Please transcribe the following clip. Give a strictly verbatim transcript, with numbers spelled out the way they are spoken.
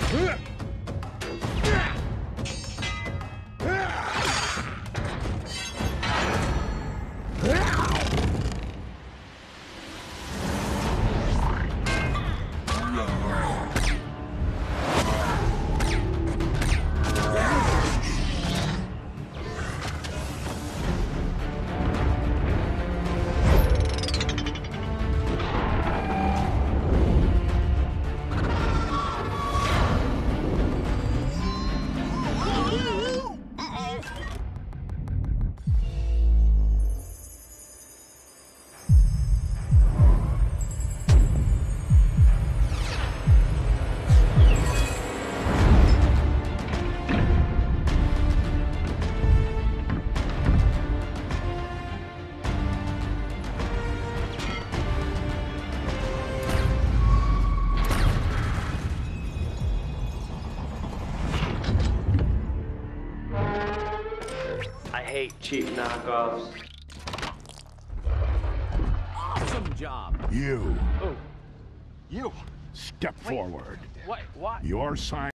I hate cheap knockoffs. Awesome job. You. Oh. You. Step Wait. forward. What? What? Your sign.